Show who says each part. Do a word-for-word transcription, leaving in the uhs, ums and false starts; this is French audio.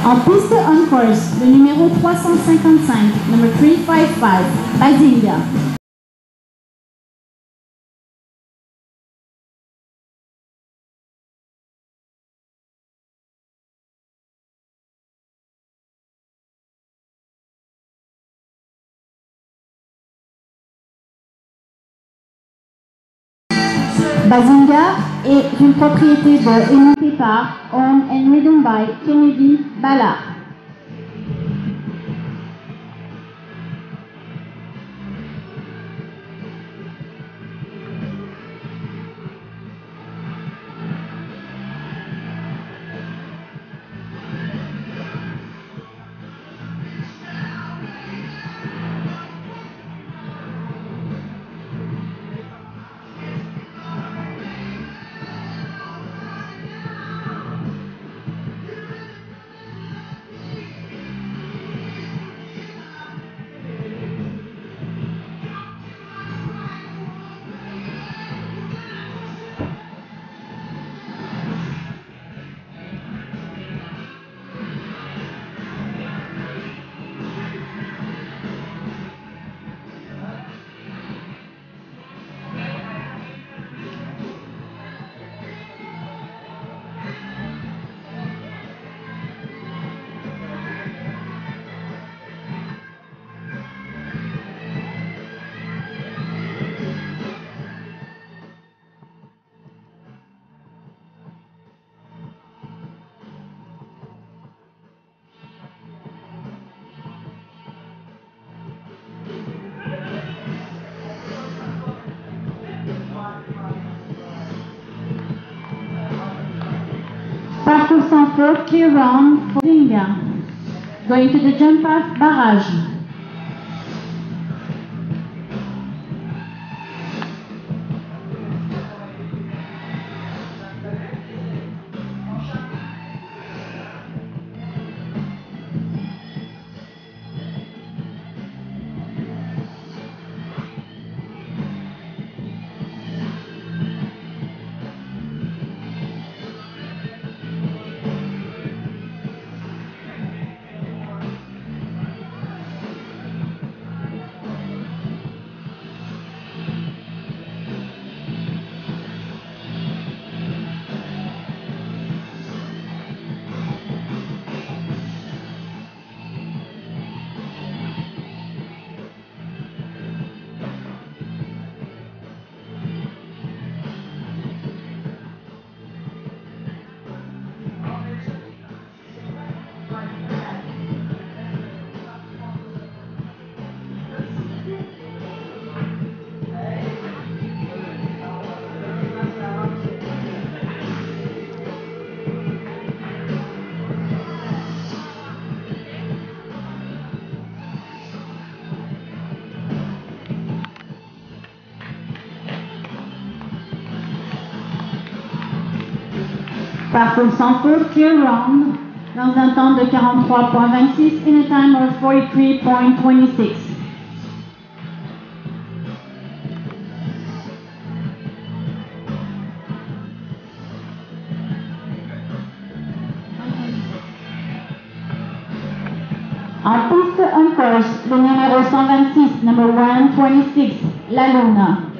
Speaker 1: En piste on course, le numéro trois cent cinquante-cinq, number three fifty-five, Bazinga. Bazinga est une propriété de et montée par, owned and ridden by Kennedy Ballard. Parcours sans faute, clear round for Bazinga. Going to the jump off barrage. Parcours sans faute, clear round, dans un temps de quarante-trois virgule vingt-six in a time of forty-three point two six. En piste on course, le numéro cent vingt-six, number one twenty-six, La Luna.